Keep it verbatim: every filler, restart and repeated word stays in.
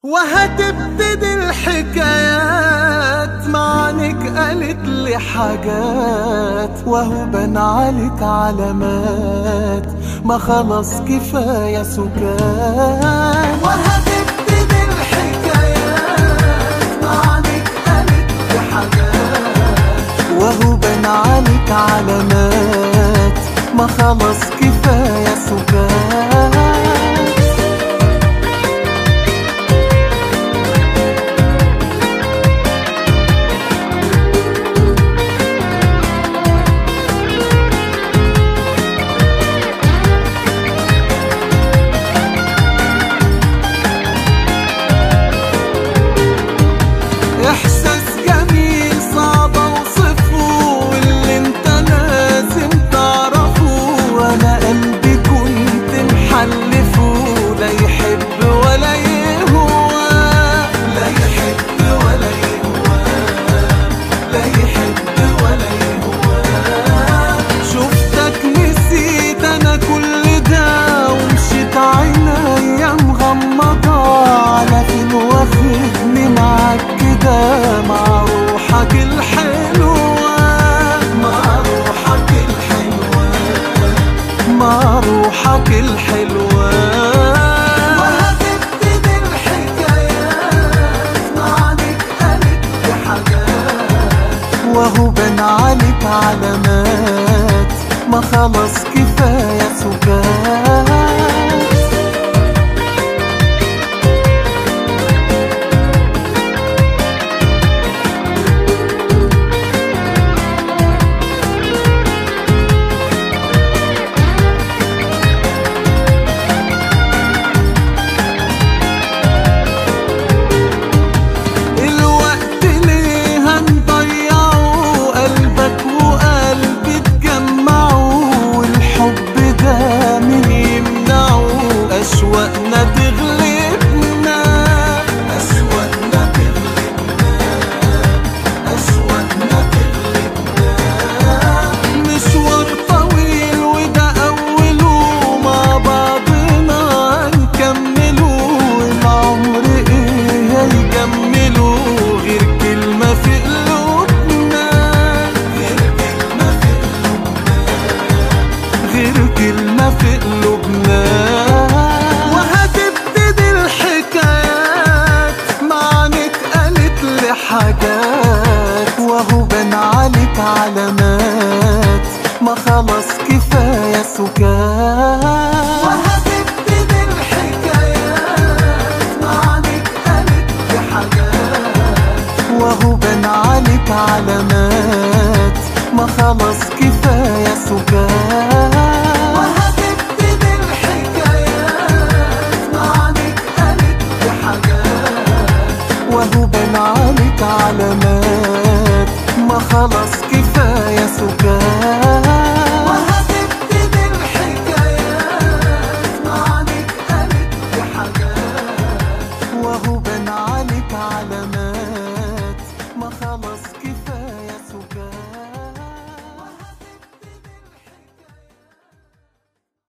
وهتبتدي الحكايات معنك قالت لي حاجات وهو بان عليك علامات، ما خلاص كفاية سكات. وهتبتدي الحكايات معنك قالت لي حاجات وهو بان عليك علامات، ما خلاص كفاية سكات. إحساس جميل صعب أوصفه واللي انت لازم تعرفه، وأنا قلبي كنت محلفه لا يحب ولا يهوى، لا يحب ولا يهوى، لا يحب ولا يهوى. شفتك نسيت أنا كل ده ومشيت عينيا مغمضة، على فين واخدني معاك كده مع روحك الحلوة، مع روحك الحلوة، مع روحك الحلوة. وهتبتدي الحكايات معنك قالت لي حاجات وهو بان عليك علامات، ما خلاص كفاية سكات. أشواقنا تغلبنا، أشواقنا تغلبنا، أشواقنا تغلبنا. مشوار طويل وده أوله مع بعضنا هنكمله، العمر إيه هيجمله غير كلمة في قلوبنا، غير كلمة في قلوبنا، غير كلمة في قلوبنا. حاجات وهو بان عليك علامات، ما خلاص كفاية سكات. وهتبتدي الحكايات معنك قالت لي حاجات وهو بان عليك علامات، ما خلاص كفاية سكات. وهتبتدي الحكايات معنك قالت لي حاجات وهو بان عليك علامات، ما خلاص كفاية سكات. وهتبتدي الحكايات معنك قالت لي حاجات وهو بان عليك علامات.